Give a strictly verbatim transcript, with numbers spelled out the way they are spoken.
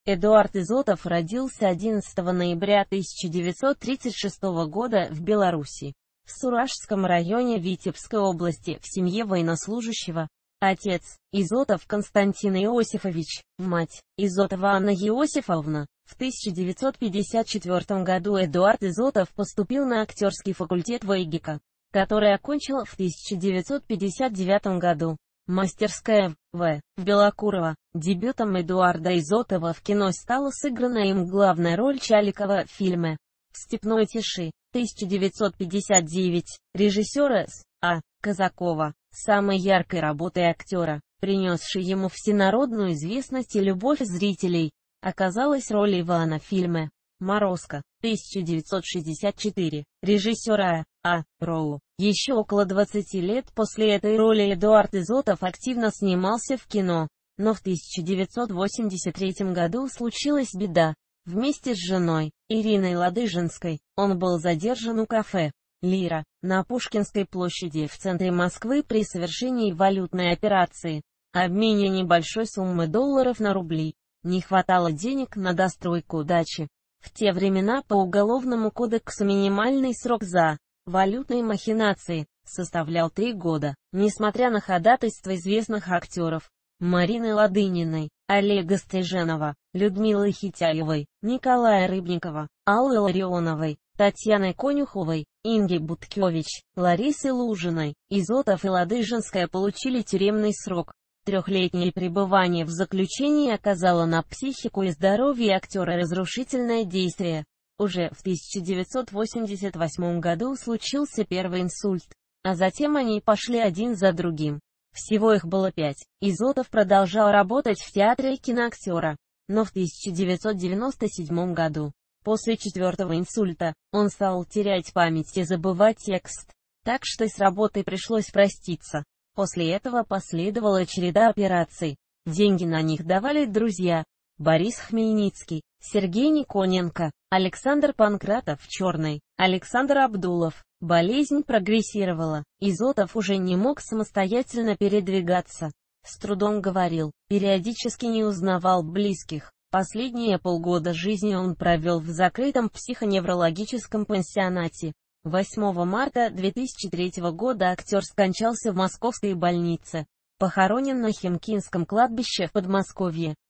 Эдуард Изотов родился одиннадцатого ноября тысяча девятьсот тридцать шестого года в Беларуси, в Суражском районе Витебской области, в семье военнослужащего. Отец – Изотов Константин Иосифович, мать – Изотова Анна Иосифовна. В тысяча девятьсот пятьдесят четвёртом году Эдуард Изотов поступил на актерский факультет ВЭГИКа, который окончил в тысяча девятьсот пятьдесят девятом году. Мастерская В. Белокурова. Дебютом Эдуарда Изотова в кино стала сыгранная им главная роль Чаликова в фильме «В степной тиши» тысяча девятьсот пятьдесят девять, режиссера С. А. Казакова. Самой яркой работой актера, принесшей ему всенародную известность и любовь зрителей, оказалась роль Ивана в фильме «Морозко» тысяча девятьсот шестьдесят четыре, режиссера А. Роу. Еще около двадцати лет после этой роли Эдуард Изотов активно снимался в кино, но в тысяча девятьсот восемьдесят третьем году случилась беда. Вместе с женой, Ириной Ладыжинской, он был задержан у кафе «Лира» на Пушкинской площади в центре Москвы при совершении валютной операции, обмене небольшой суммы долларов на рубли. Не хватало денег на достройку дачи. В те времена по Уголовному кодексу минимальный срок за валютные махинации составлял три года. Несмотря на ходатайство известных актеров Марины Ладыниной, Олега Стриженова, Людмилы Хитяевой, Николая Рыбникова, Аллы Ларионовой, Татьяны Конюховой, Инги Будкевич, Ларисы Лужиной, Изотов и Ладыжинская получили тюремный срок. Трехлетнее пребывание в заключении оказало на психику и здоровье актера разрушительное действие. Уже в тысяча девятьсот восемьдесят восьмом году случился первый инсульт, а затем они пошли один за другим. Всего их было пять. Изотов продолжал работать в театре киноактера, но в тысяча девятьсот девяносто седьмом году, после четвертого инсульта, он стал терять память и забывать текст, так что с работой пришлось проститься. После этого последовала череда операций. Деньги на них давали друзья: Борис Хмельницкий, Сергей Никоненко, Александр Панкратов Черный, Александр Абдулов. Болезнь прогрессировала. Изотов уже не мог самостоятельно передвигаться. С трудом говорил, периодически не узнавал близких. Последние полгода жизни он провел в закрытом психоневрологическом пансионате. восьмого марта две тысячи третьего года актер скончался в московской больнице. Похоронен на Химкинском кладбище в Подмосковье.